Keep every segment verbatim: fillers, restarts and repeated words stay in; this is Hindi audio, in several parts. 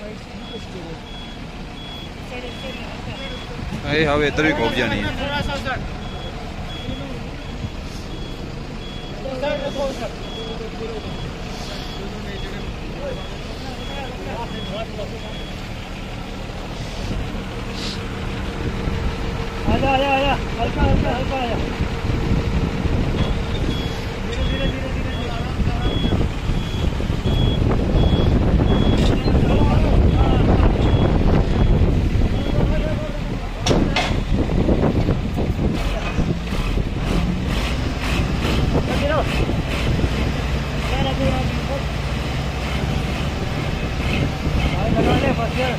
ਇਹ ਹਵੇ ਇੱਧਰ ਵੀ ਖੁੱਭ ਜਾਣੀ ਹੈ। आजा आजा आजा हल्का हल्का हल्का आजा धीरे धीरे धीरे धीरे लगा ले बस यार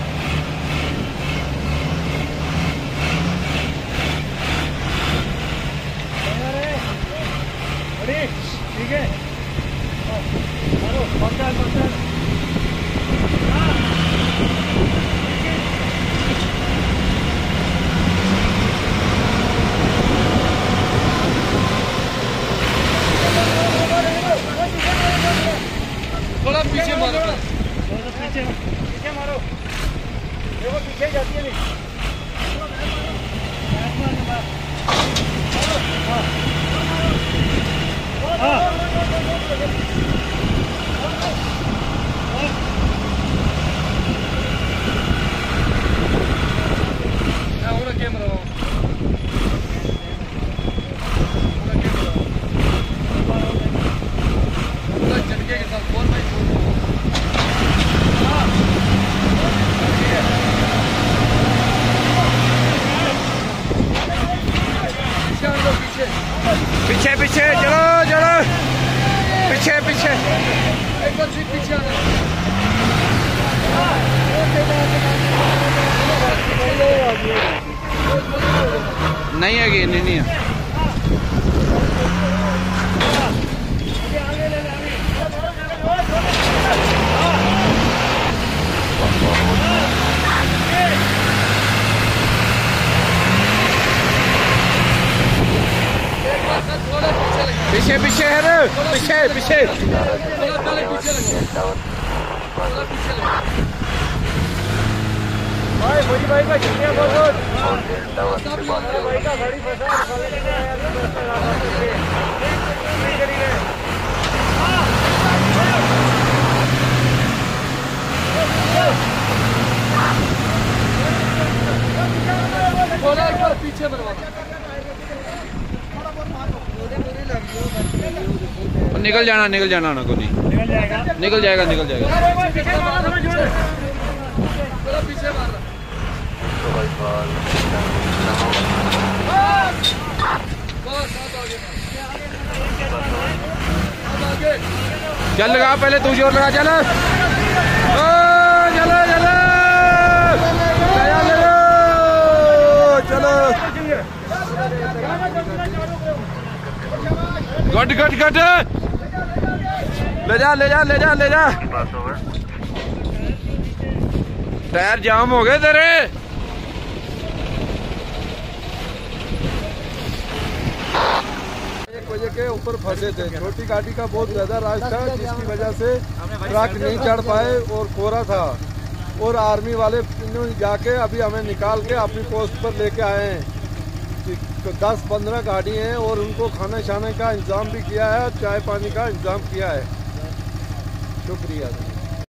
ठीक है मारो पकड़ पकड़ थोड़ा पीछे मारो थोड़ा पीछे पीछे मारो देखो पीछे जाती है नहीं हाँ ahora कैमरा पूरा झटके के साथ फोर बाई फोर पीछे पीछे चलो चलो पीछे पीछे एक बार सीट पीछे आना नहीं है कि नहीं नहीं है। पीछे पीछे है ना पीछे पीछे भाई भाई भाई का शुक्रिया बहुत बहुत भाई का गाड़ी फंसा थोड़ा एक बार पीछे बनवा निकल जाना निकल जाना ना को नहीं निकल जाएगा निकल जाएगा निकल जाएगा थोड़ा पीछे मार रहा चल लगा पहले तू जोर लगा चल चलो चलो चलो गट गट गट ले जा ले जा ले जा ले जा टायर जाम हो गए तेरे। एक बजे के ऊपर फंसे थे। छोटी गाड़ी का बहुत ज्यादा रश था जिसकी वजह से ट्रक नहीं चढ़ पाए और कोहरा था और आर्मी वाले जाके अभी हमें निकाल के अपनी पोस्ट पर लेके आए हैं। दस पंद्रह गाड़ी हैं और उनको खाने शाने का इंतजाम भी किया है, चाय पानी का इंतजाम किया है। शुक्रिया।